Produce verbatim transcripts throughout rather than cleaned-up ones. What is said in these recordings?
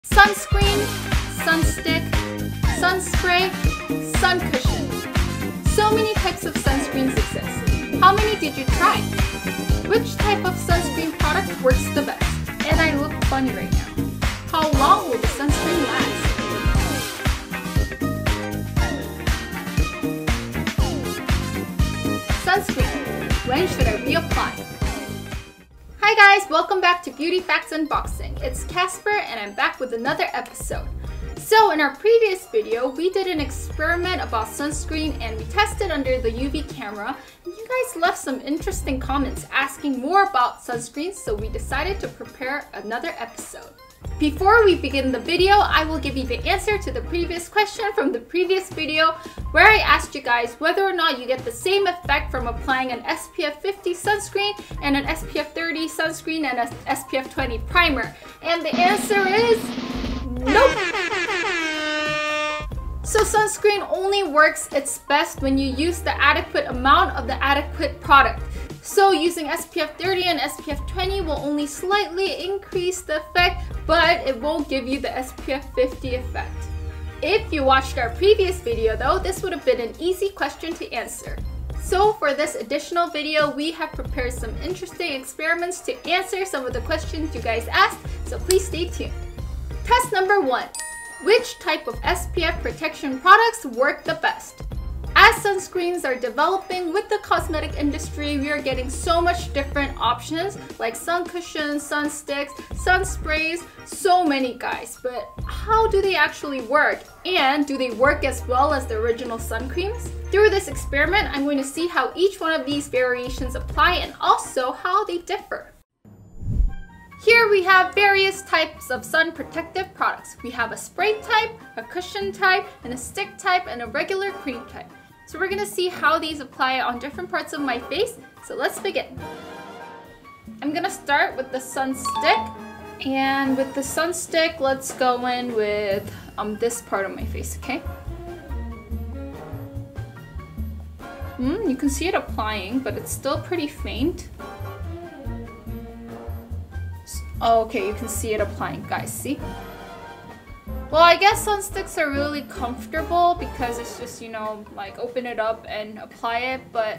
Sunscreen, sunstick, sunspray, sun cushion. So many types of sunscreens exist. How many did you try? Which type of sunscreen product works the best? And I look funny right now. How long will the sunscreen last? Sunscreen. When should I reapply? Hi guys, welcome back to Beauty Facts Unboxing. It's Casper and I'm back with another episode. So in our previous video, we did an experiment about sunscreen and we tested under the U V camera. And you guys left some interesting comments asking more about sunscreens, so we decided to prepare another episode. Before we begin the video, I will give you the answer to the previous question from the previous video where I asked you guys whether or not you get the same effect from applying an S P F fifty sunscreen and an S P F thirty sunscreen and an S P F twenty primer. And the answer is nope! So sunscreen only works its best when you use the adequate amount of the adequate product. So using S P F thirty and S P F twenty will only slightly increase the effect, but it won't give you the S P F fifty effect. If you watched our previous video though, this would have been an easy question to answer. So for this additional video, we have prepared some interesting experiments to answer some of the questions you guys asked, so please stay tuned. Test number one. Which type of S P F protection products work the best? As sunscreens are developing with the cosmetic industry, we are getting so much different options like sun cushions, sun sticks, sun sprays, so many guys. But how do they actually work? And do they work as well as the original sun creams? Through this experiment, I'm going to see how each one of these variations apply and also how they differ. Here we have various types of sun protective products. We have a spray type, a cushion type, and a stick type, and a regular cream type. So we're gonna see how these apply on different parts of my face. So let's begin. I'm gonna start with the sun stick. And with the sun stick, let's go in with um, this part of my face, okay? Hmm, you can see it applying, but it's still pretty faint. Oh, okay, you can see it applying, guys, see? Well, I guess sun sticks are really comfortable because it's just, you know, like open it up and apply it, but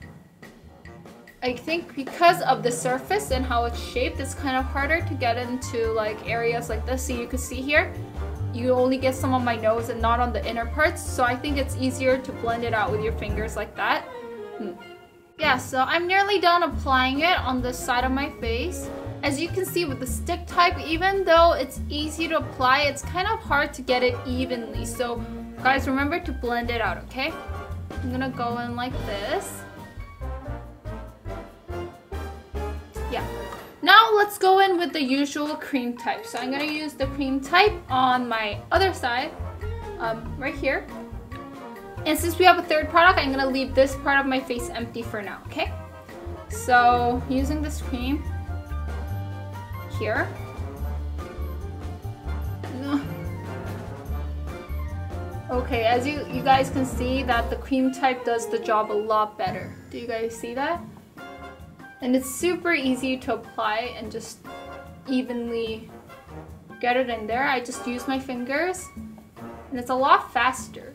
I think because of the surface and how it's shaped, it's kind of harder to get into like areas like this. So you can see here, you only get some on my nose and not on the inner parts, so I think it's easier to blend it out with your fingers like that. Hmm. Yeah, so I'm nearly done applying it on this side of my face. As you can see with the stick type, even though it's easy to apply, it's kind of hard to get it evenly. So guys, remember to blend it out, okay? I'm gonna go in like this. Yeah. Now let's go in with the usual cream type. So I'm gonna use the cream type on my other side, um, right here. And since we have a third product, I'm gonna leave this part of my face empty for now, okay? So using this cream here. Okay, as you, you guys can see that the cream type does the job a lot better. Do you guys see that? And it's super easy to apply and just evenly get it in there. I just use my fingers and it's a lot faster.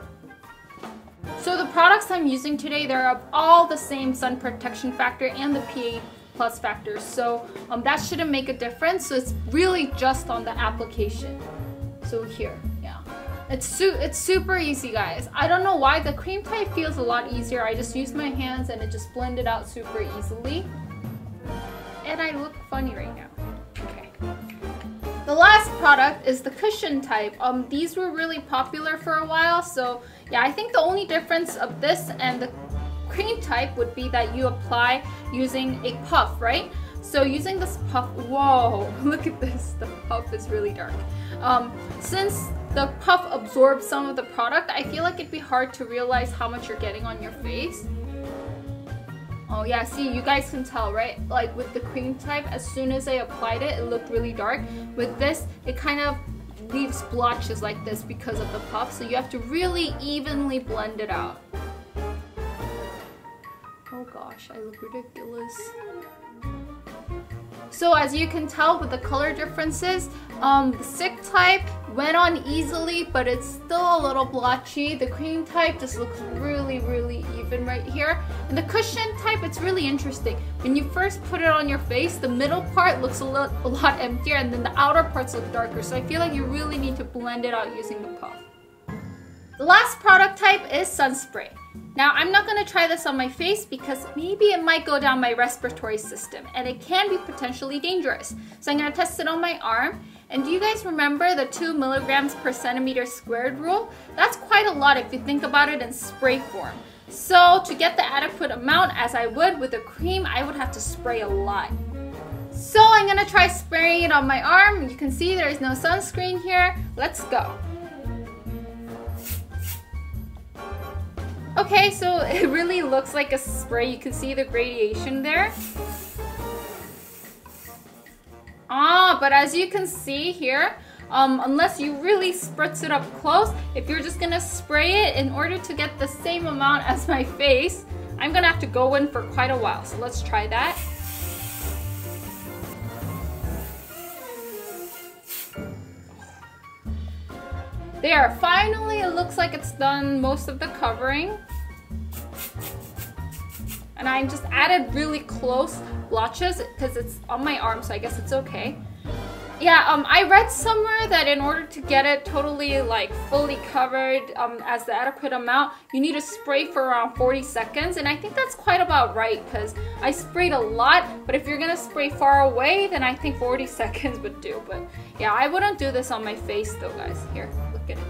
So the products I'm using today, they're all the same sun protection factor and the P A plus factors, so um, that shouldn't make a difference. So it's really just on the application. So here, yeah, it's su it's super easy, guys. I don't know why the cream type feels a lot easier. I just use my hands and it just blended out super easily. And I look funny right now. Okay. The last product is the cushion type. Um, these were really popular for a while, so yeah, I think the only difference of this and the cream type would be that you apply using a puff, right? So using this puff, whoa, look at this, the puff is really dark. Um, since the puff absorbs some of the product, I feel like it'd be hard to realize how much you're getting on your face. Oh yeah, see, you guys can tell, right? Like with the cream type, as soon as I applied it, it looked really dark. With this, it kind of leaves blotches like this because of the puff, so you have to really evenly blend it out. Oh gosh, I look ridiculous. So as you can tell with the color differences, um, the stick type went on easily, but it's still a little blotchy. The cream type just looks really, really even right here. And the cushion type, it's really interesting. When you first put it on your face, the middle part looks a lot, a lot emptier, and then the outer parts look darker. So I feel like you really need to blend it out using the puff. The last product type is sunspray. Now, I'm not going to try this on my face because maybe it might go down my respiratory system and it can be potentially dangerous. So I'm going to test it on my arm. And do you guys remember the two milligrams per centimeter squared rule? That's quite a lot if you think about it in spray form. So to get the adequate amount, as I would with a cream, I would have to spray a lot. So I'm going to try spraying it on my arm. You can see there's no sunscreen here. Let's go. Okay, so it really looks like a spray. You can see the gradation there. Ah, but as you can see here, um, unless you really spritz it up close, if you're just gonna spray it in order to get the same amount as my face, I'm gonna have to go in for quite a while. So let's try that. There, finally it looks like it's done most of the covering. And I just added really close blotches because it's on my arm, so I guess it's okay. Yeah, um, I read somewhere that in order to get it totally like fully covered um, as the adequate amount, you need to spray for around forty seconds. And I think that's quite about right because I sprayed a lot, but if you're gonna spray far away, then I think forty seconds would do. But yeah, I wouldn't do this on my face though, guys. Here, look at it.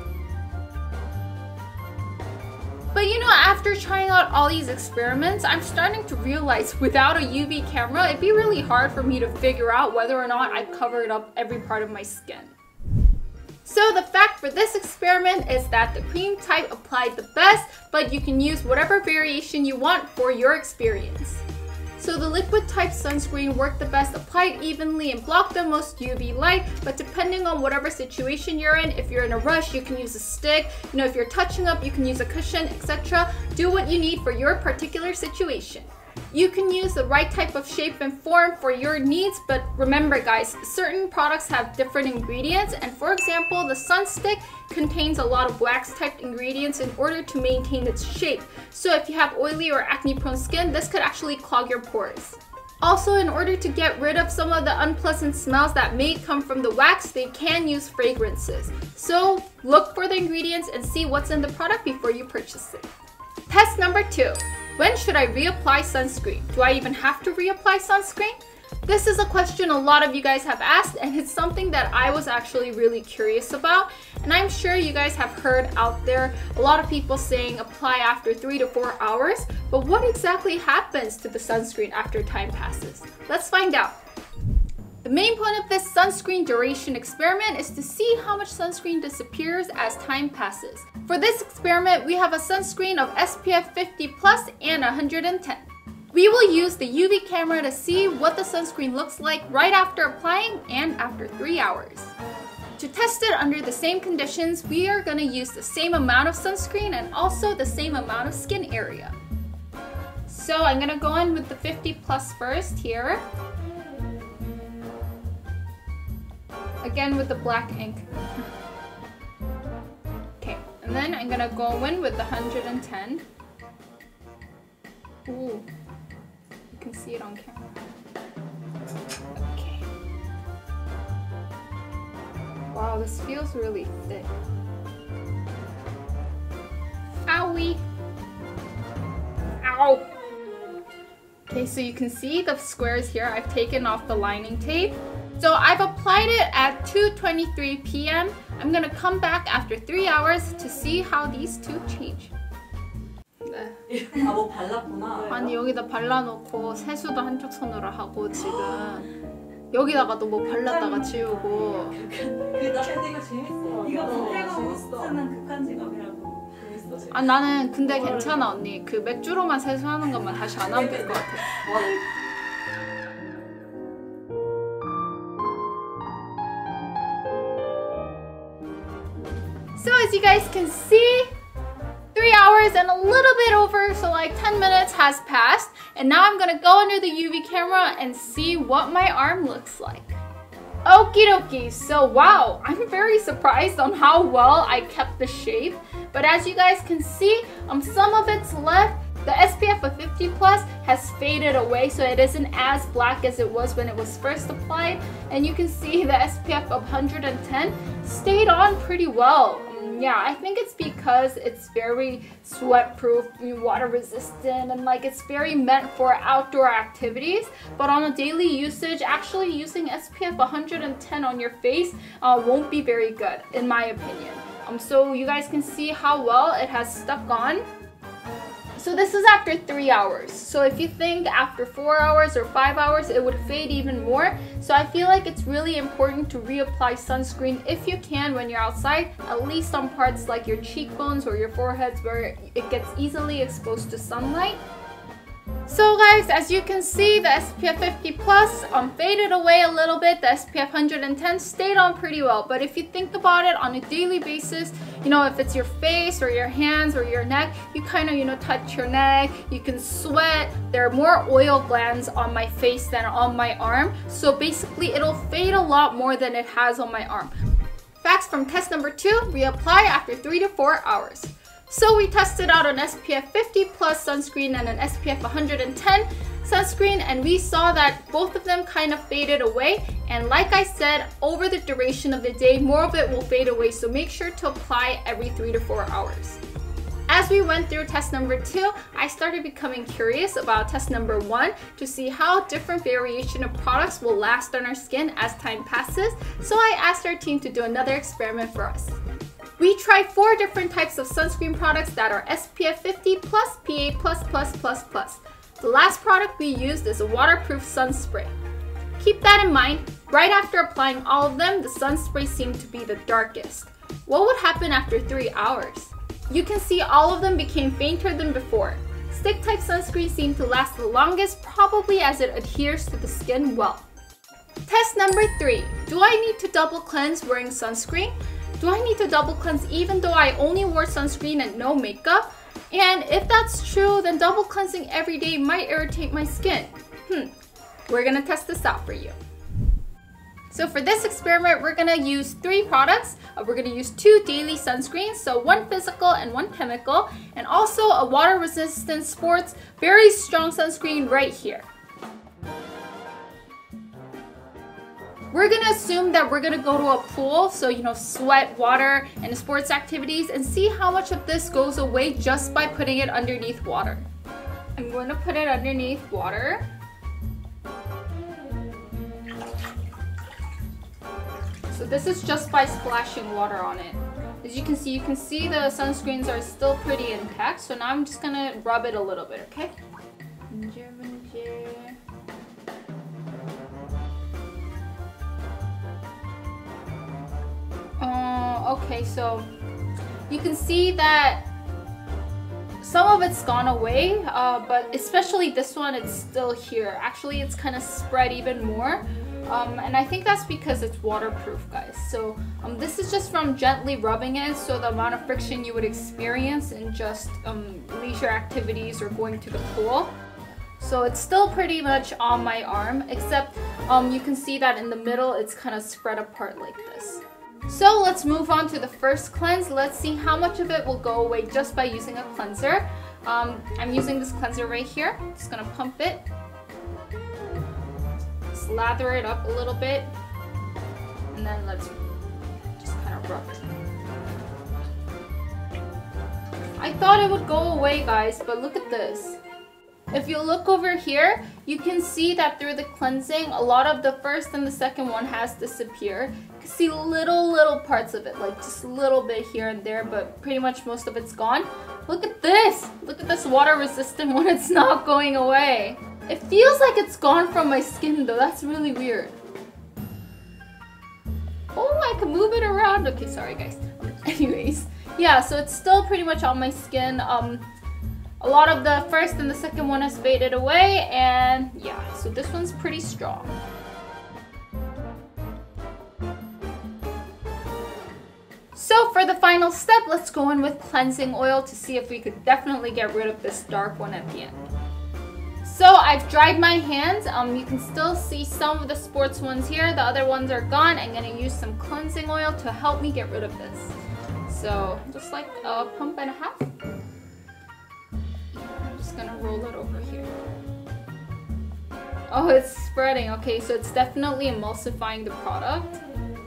But you know, after trying out all these experiments, I'm starting to realize without a U V camera, it'd be really hard for me to figure out whether or not I covered up every part of my skin. So the fact for this experiment is that the cream type applied the best, but you can use whatever variation you want for your experience. So the liquid type sunscreen worked the best, applied evenly and blocked the most U V light, but depending on whatever situation you're in, if you're in a rush, you can use a stick, you know, if you're touching up, you can use a cushion, et cetera. Do what you need for your particular situation. You can use the right type of shape and form for your needs, but remember guys, certain products have different ingredients, and for example, the sun stick contains a lot of wax type ingredients in order to maintain its shape. So if you have oily or acne prone skin, this could actually clog your pores. Also, in order to get rid of some of the unpleasant smells that may come from the wax, they can use fragrances. So look for the ingredients and see what's in the product before you purchase it. Test number two. When should I reapply sunscreen? Do I even have to reapply sunscreen? This is a question a lot of you guys have asked, and it's something that I was actually really curious about. And I'm sure you guys have heard out there a lot of people saying apply after three to four hours. But what exactly happens to the sunscreen after time passes? Let's find out. The main point of this sunscreen duration experiment is to see how much sunscreen disappears as time passes. For this experiment, we have a sunscreen of S P F fifty plus and one hundred ten. We will use the U V camera to see what the sunscreen looks like right after applying and after three hours. To test it under the same conditions, we are going to use the same amount of sunscreen and also the same amount of skin area. So I'm going to go in with the fifty plus first here. Again with the black ink. Okay, and then I'm gonna go in with the one hundred ten. Ooh, you can see it on camera. Okay. Wow, this feels really thick. Owie! Ow! Okay, so you can see the squares here. I've taken off the lining tape. So I've applied it at two twenty-three p m I'm gonna come back after three hours to see how these two change. 네. 아, 뭐 발랐구나. 아니 여기다 발라놓고 세수도 한쪽 손으로 하고 지금 여기다가도 뭐 발랐다가 지우고. 그나 되게 재밌어. 이거 선택하고 못 쓰는 극한 직업이라고. 재밌어. 아 나는 근데 괜찮아 언니. 그 맥주로만 세수하는 것만 다시 안 하면 될 것 같아. So as you guys can see, three hours and a little bit over, so like ten minutes has passed. And now I'm gonna go under the U V camera and see what my arm looks like. Okie dokie, so wow, I'm very surprised on how well I kept the shape. But as you guys can see, um, some of it's left. The S P F of fifty plus has faded away, so it isn't as black as it was when it was first applied. And you can see the S P F of one hundred ten stayed on pretty well. Um, yeah, I think it's because it's very sweat-proof, water resistant, and like it's very meant for outdoor activities. But on a daily usage, actually using S P F one hundred ten on your face uh, won't be very good, in my opinion. Um, so you guys can see how well it has stuck on. So this is after three hours. So if you think after four hours or five hours, it would fade even more. So I feel like it's really important to reapply sunscreen if you can when you're outside, at least on parts like your cheekbones or your foreheads where it gets easily exposed to sunlight. So guys, as you can see, the S P F fifty plus um, faded away a little bit. The S P F one hundred ten stayed on pretty well. But if you think about it on a daily basis, you know, if it's your face or your hands or your neck, you kind of, you know, touch your neck, you can sweat. There are more oil glands on my face than on my arm. So basically, it'll fade a lot more than it has on my arm. Facts from test number two, reapply after three to four hours. So we tested out an S P F fifty plus sunscreen and an S P F one hundred ten sunscreen, and we saw that both of them kind of faded away. And like I said, over the duration of the day, more of it will fade away, so make sure to apply every three to four hours. As we went through test number two, I started becoming curious about test number one to see how different variation of products will last on our skin as time passes. So I asked our team to do another experiment for us. We tried four different types of sunscreen products that are S P F fifty plus, P A plus plus plus plus. The last product we used is a waterproof sun spray. Keep that in mind, right after applying all of them, the sun spray seemed to be the darkest. What would happen after three hours? You can see all of them became fainter than before. Stick type sunscreen seemed to last the longest, probably as it adheres to the skin well. Test number three, do I need to double cleanse wearing sunscreen? Do I need to double cleanse even though I only wore sunscreen and no makeup? And if that's true, then double cleansing every day might irritate my skin. Hmm, we're gonna test this out for you. So for this experiment, we're gonna use three products. Uh, we're gonna use two daily sunscreens, so one physical and one chemical, and also a water-resistant sports, very strong sunscreen right here. We're gonna assume that we're gonna go to a pool, so you know, sweat, water, and sports activities, and see how much of this goes away just by putting it underneath water. I'm going to put it underneath water. So this is just by splashing water on it. As you can see, you can see the sunscreens are still pretty intact, so now I'm just gonna rub it a little bit, okay? Uh, okay, so you can see that some of it's gone away, uh, but especially this one, it's still here. Actually, it's kind of spread even more. Um, and I think that's because it's waterproof, guys. So um, this is just from gently rubbing it, so the amount of friction you would experience in just um, leisure activities or going to the pool. So it's still pretty much on my arm, except um, you can see that in the middle it's kind of spread apart like this. So let's move on to the first cleanse. Let's see how much of it will go away just by using a cleanser. Um, I'm using this cleanser right here. Just gonna pump it. Lather it up a little bit, and then let's just kind of rub it. I thought it would go away, guys, but look at this. If you look over here, you can see that through the cleansing, a lot of the first and the second one has disappeared. You can see little, little parts of it, like just a little bit here and there, but pretty much most of it's gone. Look at this! Look at this water-resistant one, it's not going away. It feels like it's gone from my skin though, that's really weird. Oh, I can move it around. Okay, sorry guys. Anyways, yeah, so it's still pretty much on my skin. Um, a lot of the first and the second one has faded away, and yeah, so this one's pretty strong. So for the final step, let's go in with cleansing oil to see if we could definitely get rid of this dark one at the end. So I've dried my hands. Um, you can still see some of the sports ones here. The other ones are gone. I'm gonna use some cleansing oil to help me get rid of this. So just like a pump and a half. I'm just gonna roll it over here. Oh, it's spreading. Okay, so it's definitely emulsifying the product.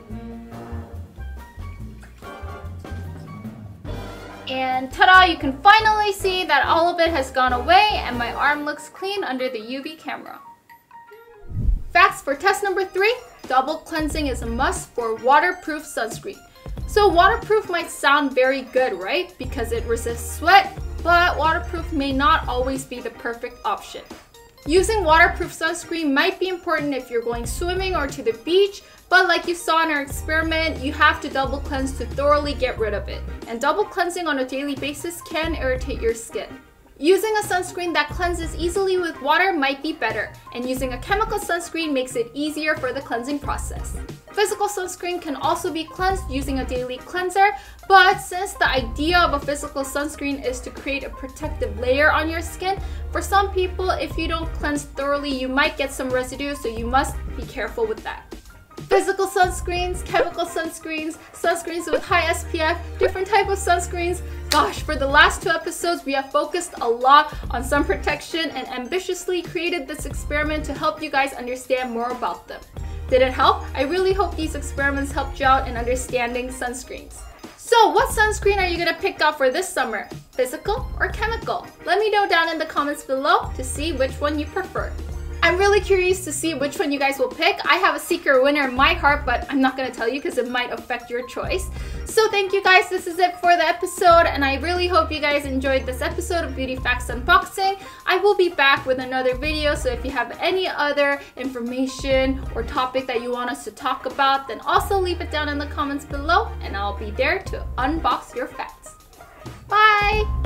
And ta-da, you can finally see that all of it has gone away and my arm looks clean under the U V camera. Facts for test number three, double cleansing is a must for waterproof sunscreen. So waterproof might sound very good, right? Because it resists sweat, but waterproof may not always be the perfect option. Using waterproof sunscreen might be important if you're going swimming or to the beach, but like you saw in our experiment, you have to double cleanse to thoroughly get rid of it. And double cleansing on a daily basis can irritate your skin. Using a sunscreen that cleanses easily with water might be better, and using a chemical sunscreen makes it easier for the cleansing process. Physical sunscreen can also be cleansed using a daily cleanser, but since the idea of a physical sunscreen is to create a protective layer on your skin, for some people, if you don't cleanse thoroughly, you might get some residue, so you must be careful with that. Physical sunscreens, chemical sunscreens, sunscreens with high S P F, different type of sunscreens. Gosh, for the last two episodes, we have focused a lot on sun protection and ambitiously created this experiment to help you guys understand more about them. Did it help? I really hope these experiments helped you out in understanding sunscreens. So what sunscreen are you gonna pick up for this summer? Physical or chemical? Let me know down in the comments below to see which one you prefer. I'm really curious to see which one you guys will pick. I have a secret winner in my heart, but I'm not gonna tell you because it might affect your choice. So thank you guys, this is it for the episode, and I really hope you guys enjoyed this episode of Beauty Facts Unboxing. I will be back with another video, so if you have any other information or topic that you want us to talk about, then also leave it down in the comments below, and I'll be there to unbox your facts. Bye!